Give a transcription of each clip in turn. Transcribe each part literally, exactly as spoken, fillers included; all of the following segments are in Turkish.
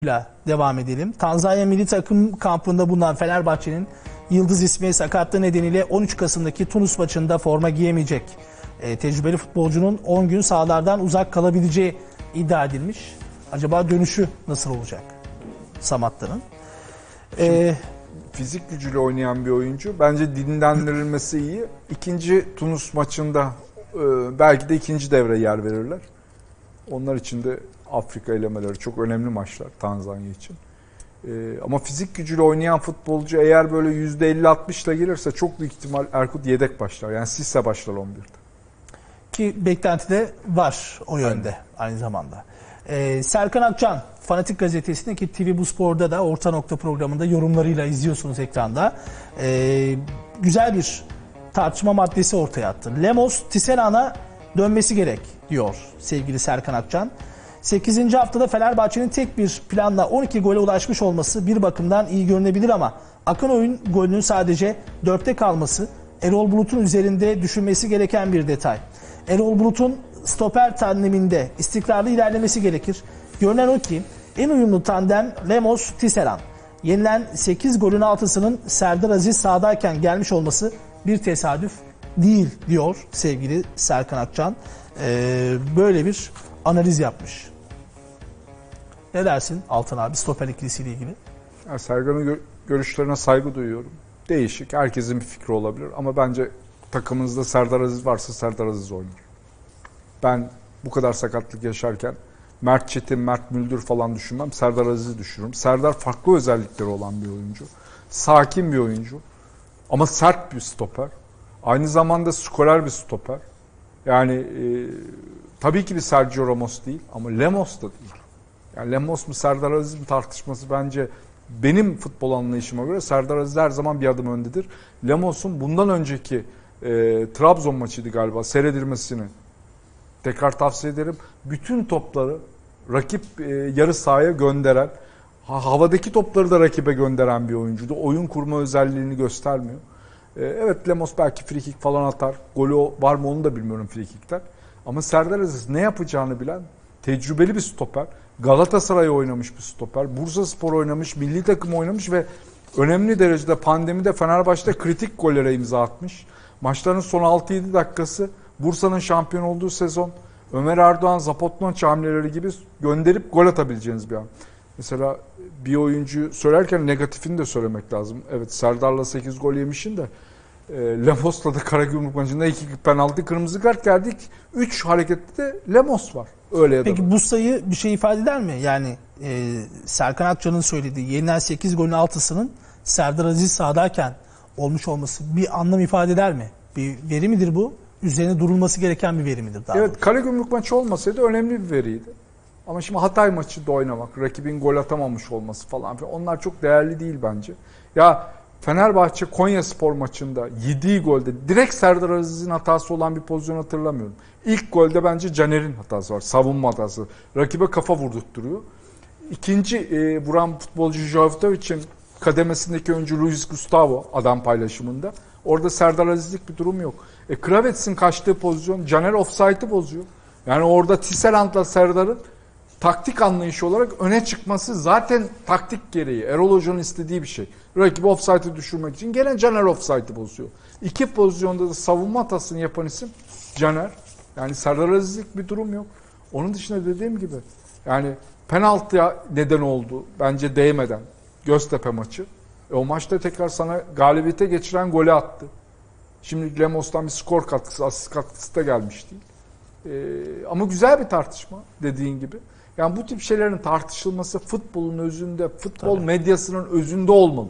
ile devam edelim. Tanzanya milli takım kampında bulunan Fenerbahçe'nin yıldız ismi sakatlığı nedeniyle on üç Kasım'daki Tunus maçında forma giyemeyecek. E, tecrübeli futbolcunun on gün sahalardan uzak kalabileceği iddia edilmiş. Acaba dönüşü nasıl olacak Samatta'nın? E, fizik gücüyle oynayan bir oyuncu. Bence dinlendirilmesi iyi. İkinci Tunus maçında e, belki de ikinci devre yer verirler. Onlar için de Afrika elemeleri çok önemli maçlar Tanzanya için. Ee, ama fizik gücüyle oynayan futbolcu eğer böyle yüzde elli altmış ile gelirse çok büyük ihtimal Erkut yedek başlar. Yani Sisse başlar on birde. Ki beklenti de var o yönde Aynen. aynı zamanda. Ee, Serkan Akçan, Fanatik Gazetesi'ndeki T V Bu Spor'da da Orta Nokta programında yorumlarıyla izliyorsunuz ekranda. Ee, güzel bir tartışma maddesi ortaya attı. Lemos, Tisserand'a dönmesi gerek diyor sevgili Serkan Akçan. sekizinci haftada Fenerbahçe'nin tek bir planla on iki gole ulaşmış olması bir bakımdan iyi görünebilir ama akan oyun golünün sadece dörtte kalması Erol Bulut'un üzerinde düşünmesi gereken bir detay. Erol Bulut'un stoper tandeminde istikrarlı ilerlemesi gerekir. Görünen o ki en uyumlu tandem Lemos-Tisserand. Yenilen sekiz golün altısının Serdar Aziz sahadayken gelmiş olması bir tesadüf değil diyor sevgili Serkan Akçan. Ee, böyle bir analiz yapmış. Ne dersin Altan abi stoper ikilisiyle ilgili? Ya Serkan'ın gö- görüşlerine saygı duyuyorum. Değişik. Herkesin bir fikri olabilir ama bence takımınızda Serdar Aziz varsa Serdar Aziz oynar. Ben bu kadar sakatlık yaşarken Mert Çetin, Mert Müldür falan düşünmem. Serdar Aziz'i düşünürüm. Serdar farklı özellikleri olan bir oyuncu. Sakin bir oyuncu. Ama sert bir stoper. Aynı zamanda skorer bir stoper. Yani e, tabii ki bir Sergio Ramos değil ama Lemos da değil. Yani Lemos mu Serdar Aziz mi tartışması bence benim futbol anlayışıma göre Serdar Aziz her zaman bir adım öndedir. Lemos'un bundan önceki e, Trabzon maçıydı galiba seyredilmesini tekrar tavsiye ederim. Bütün topları rakip e, yarı sahaya gönderen, ha, havadaki topları da rakibe gönderen bir oyuncuydu. Oyun kurma özelliğini göstermiyor. E, evet Lemos belki frikik falan atar. Golü var mı onu da bilmiyorum frikikten. Ama Serdar Aziz ne yapacağını bilen tecrübeli bir stoper. Galatasaray'a oynamış bir stoper. Bursaspor oynamış, milli takım oynamış ve önemli derecede pandemide Fenerbahçe'de kritik gollere imza atmış. Maçların son altı yedi dakikası Bursa'nın şampiyon olduğu sezon Ömer Erdoğan, Zapotnoç hamleleri gibi gönderip gol atabileceğiniz bir an. Mesela bir oyuncu söylerken negatifini de söylemek lazım. Evet Serdar'la sekiz gol yemişin de e, Lemos'la da Karagümrük maçında iki penaltı kırmızı kart geldik. üç harekette de Lemos var. Öyle ya da Peki var. Bu sayı bir şey ifade eder mi? Yani e, Serkan Akçan'ın söylediği yenilen sekiz golün altısının Serdar Aziz sahadayken olmuş olması bir anlam ifade eder mi? Bir veri midir bu? Üzerine durulması gereken bir veri midir? Daha evet doğrusu? Karagümrük maçı olmasaydı önemli bir veriydi. Ama şimdi Hatay maçında oynamak, rakibin gol atamamış olması falan filan onlar çok değerli değil bence. Ya Fenerbahçe Konyaspor maçında yediği golde direkt Serdar Aziz'in hatası olan bir pozisyon hatırlamıyorum. İlk golde bence Caner'in hatası var. Savunma hatası. Rakibe kafa vurdurtturuyor. İkinci e, vuran futbolcu Jovtovic'in kademesindeki oyuncu Luis Gustavo adam paylaşımında. Orada Serdar Aziz'lik bir durum yok. E, Kravets'in kaçtığı pozisyon Caner offside'ı bozuyor. Yani orada Tisserand'la Serdar'ın taktik anlayışı olarak öne çıkması zaten taktik gereği. Erol Hoca'nın istediği bir şey. Rakibi offside'ı düşürmek için gene Caner offside'ı bozuyor. İki pozisyonda da savunma hatasını yapan isim Caner. Yani Serdar Aziz'lik bir durum yok. Onun dışında dediğim gibi yani penaltıya neden oldu bence değmeden Göztepe maçı. E o maçta tekrar sana galibiyete geçiren golü attı. Şimdi Lemos'tan bir skor katkısı, asist katkısı da gelmiş değil. Ee, ama güzel bir tartışma dediğin gibi. Yani bu tip şeylerin tartışılması futbolun özünde, futbol Tabii. medyasının özünde olmalı.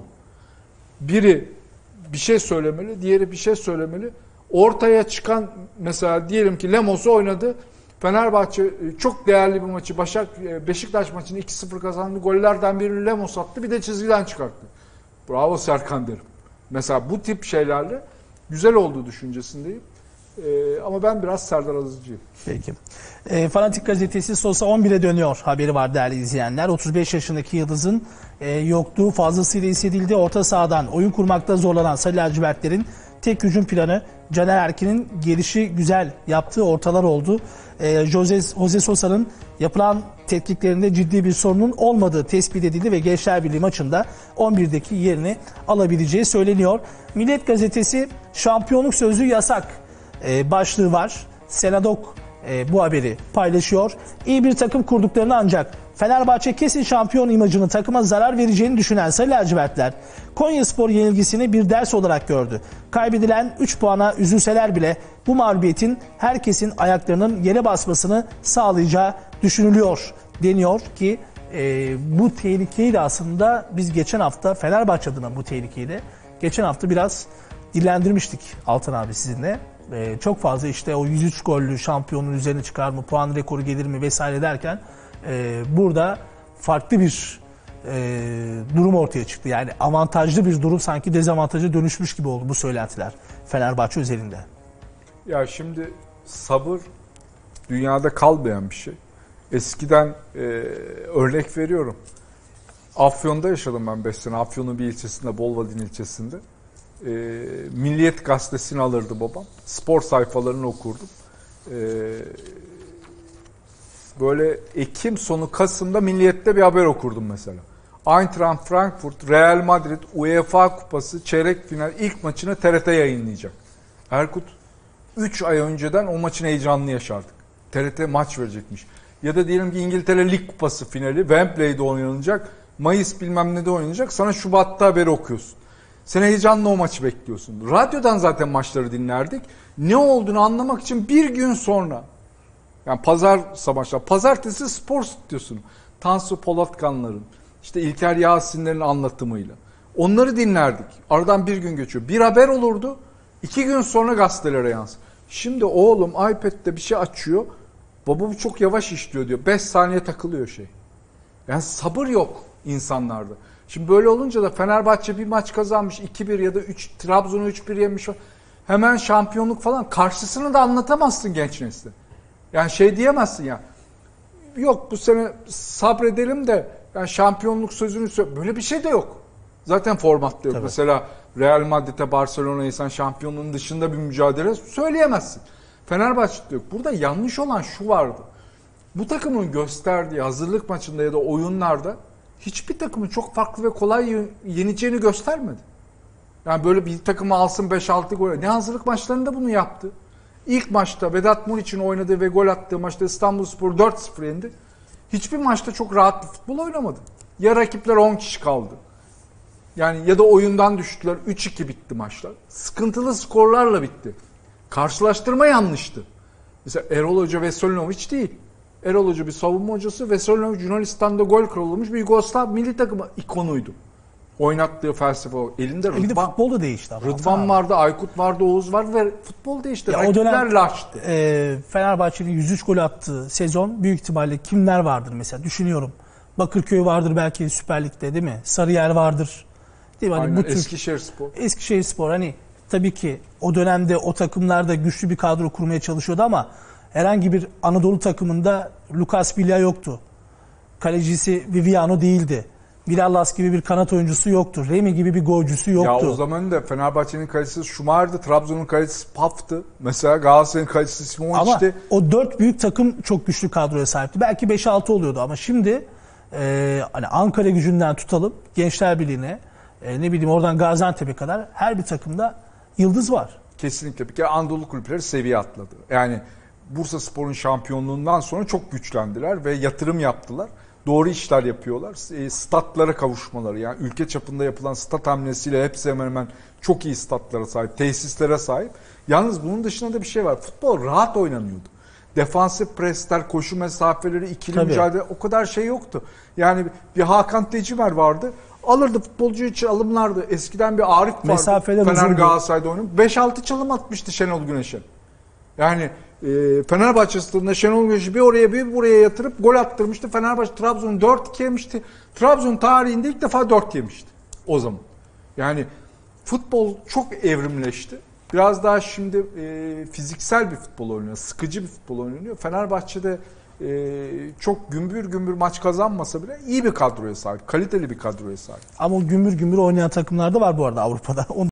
Biri bir şey söylemeli, diğeri bir şey söylemeli. Ortaya çıkan mesela diyelim ki Lemos'u oynadı. Fenerbahçe çok değerli bir maçı, Başak Beşiktaş maçını iki sıfır kazandı. Gollerden birini Lemos attı, bir de çizgiden çıkarttı. Bravo Serkan derim. Mesela bu tip şeylerle güzel olduğu düşüncesindeyim. Ee, ama ben biraz Serdar Aziz'ciyim. Peki. E, Fanatik Gazetesi Sosa on bire dönüyor haberi var değerli izleyenler. otuz beş yaşındaki Yıldız'ın e, yokluğu fazlasıyla hissedildi. Orta sahadan oyun kurmakta zorlanan Sarı Lacivertlerin tek hücum planı Caner Erkin'in gelişi güzel yaptığı ortalar oldu. Ee, Jose, Jose Sosa'nın yapılan tetkiklerinde ciddi bir sorunun olmadığı tespit edildi ve Gençler Birliği maçında on birdeki yerini alabileceği söyleniyor. Milliyet Gazetesi şampiyonluk sözü yasak e, başlığı var. Senadok e, bu haberi paylaşıyor. İyi bir takım kurduklarını ancak Fenerbahçe kesin şampiyon imajını takıma zarar vereceğini düşünen Sarı Lacivertler Konyaspor yenilgisini bir ders olarak gördü. Kaybedilen üç puana üzülseler bile bu mağlubiyetin herkesin ayaklarının yere basmasını sağlayacağı düşünülüyor deniyor ki e, bu tehlikeyi de aslında biz geçen hafta Fenerbahçe adına bu tehlikeyi de geçen hafta biraz dillendirmiştik Altan abi sizinle. E, çok fazla işte o yüz üç gollü şampiyonun üzerine çıkar mı, puan rekoru gelir mi vesaire derken e, burada farklı bir e, durum ortaya çıktı. Yani avantajlı bir durum sanki dezavantaja dönüşmüş gibi oldu bu söylentiler Fenerbahçe özelinde. Ya şimdi sabır dünyada kalmayan bir şey. Eskiden e, örnek veriyorum. Afyon'da yaşadım ben beş sene. Afyon'un bir ilçesinde, Bolvadin ilçesinde. E, Milliyet gazetesini alırdı babam. Spor sayfalarını okurdum. E, böyle Ekim sonu Kasım'da Milliyet'te bir haber okurdum mesela. Eintracht Frankfurt, Real Madrid, UEFA Kupası çeyrek final ilk maçını T R T yayınlayacak. Erkut, üç ay önceden o maçın heyecanını yaşardık. T R T maç verecekmiş. Ya da diyelim ki İngiltere Lig Kupası finali Wembley'de oynanacak. Mayıs bilmem ne de oynanacak. Sana Şubat'ta haberi okuyorsun. Sen heyecanla o maçı bekliyorsun. Radyodan zaten maçları dinlerdik. Ne olduğunu anlamak için bir gün sonra, yani pazar sabahlar, pazartesi spor stüdyosunu, Tansu Polatkanların, işte İlker Yasinler'in anlatımıyla. Onları dinlerdik. Aradan bir gün geçiyor. Bir haber olurdu. İki gün sonra gazetelere yansır. Şimdi oğlum iPad'de bir şey açıyor. Baba bu çok yavaş işliyor diyor. beş saniye takılıyor şey. Yani sabır yok insanlarda. Şimdi böyle olunca da Fenerbahçe bir maç kazanmış. iki bir ya da üç, Trabzon'u üç bir yemiş. Hemen şampiyonluk falan. Karşısını da anlatamazsın genç nesli. Yani şey diyemezsin ya. Yok bu sene sabredelim de yani şampiyonluk sözünü söyle. Böyle bir şey de yok. Zaten formatta yok. Tabii. Mesela Real Madrid'e, Barcelona'yı sen şampiyonluğun dışında bir mücadele söyleyemezsin. Fenerbahçe'de yok. Burada yanlış olan şu vardı. Bu takımın gösterdiği hazırlık maçında ya da oyunlarda hiçbir takımın çok farklı ve kolay yeneceğini göstermedi. Yani böyle bir takımı alsın beş altı gol. Ne hazırlık maçlarında bunu yaptı. İlk maçta Vedat Muriç'in oynadığı ve gol attığı maçta İstanbulspor dört sıfır yendi. Hiçbir maçta çok rahat bir futbol oynamadı. Ya rakipler on kişi kaldı. Yani ya da oyundan düştüler. üç iki bitti maçlar. Sıkıntılı skorlarla bitti. Karşılaştırma yanlıştı. Mesela Erol Hoca Veselinovic değil. Erol Hoca bir savunma hocası. Veselinovic Yunanistan'da gol kralı bir Yugoslav milli takımı ikonuydu. Oynattığı felsefe o. Elinde Rıdvan. Elinde futbol da değişti. Ama. Rıdvan vardı, Aykut vardı, Oğuz vardı ve futbol değişti. Ya o dönem e, Fenerbahçe'nin yüz üç gol attığı sezon büyük ihtimalle kimler vardır mesela düşünüyorum. Bakırköy vardır belki Süper Lig'de değil mi? Sarıyer vardır. Değil mi? Hani bu tür, Eskişehirspor. Eskişehirspor hani tabii ki o dönemde o takımlarda güçlü bir kadro kurmaya çalışıyordu ama herhangi bir Anadolu takımında Lucas Billa yoktu. Kalecisi Viviano değildi. Vilallas gibi bir kanat oyuncusu yoktu. Remy gibi bir golcüsü yoktu. Ya o zaman da Fenerbahçe'nin kalecisi Schumacher'dı. Trabzon'un kalecisi Paf'tı. Mesela Galatasaray'ın kalecisi Simonic'ti. Ama o dört büyük takım çok güçlü kadroya sahipti. Belki beş altı oluyordu ama şimdi e, hani Ankara Gücü'nden tutalım Gençler Birliği'ne e, ne bileyim oradan Gaziantep'e kadar her bir takımda yıldız var. Kesinlikle. Bir kere Anadolu kulüpleri seviye atladı. Yani Bursaspor'un şampiyonluğundan sonra çok güçlendiler ve yatırım yaptılar. Doğru işler yapıyorlar. E, statlara kavuşmaları yani ülke çapında yapılan stat hamlesiyle hepsi hemen hemen çok iyi statlara sahip, tesislere sahip. Yalnız bunun dışında da bir şey var. Futbol rahat oynanıyordu. Defansif presler, koşu mesafeleri, ikili Tabii. mücadele o kadar şey yoktu. Yani bir Hakan Tecimer vardı. Alırdı futbolcu için alımlardı. Eskiden bir Arif vardı. Mesafeler Fener uzundu. Galatasaray'da oynuyor. beş altı çalım atmıştı Şenol Güneş'e. Yani e, Fenerbahçe stadında Şenol Güneş'i bir oraya bir buraya yatırıp gol attırmıştı. Fenerbahçe Trabzon'u dört iki yemişti. Trabzon tarihinde ilk defa dört yemişti o zaman. Yani futbol çok evrimleşti. Biraz daha şimdi e, fiziksel bir futbol oynanıyor. Sıkıcı bir futbol oynanıyor. Fenerbahçe'de e, çok gümbür gümbür maç kazanmasa bile iyi bir kadroya sahip. Kaliteli bir kadroya sahip. Ama o gümbür gümbür oynayan takımlar da var bu arada Avrupa'da.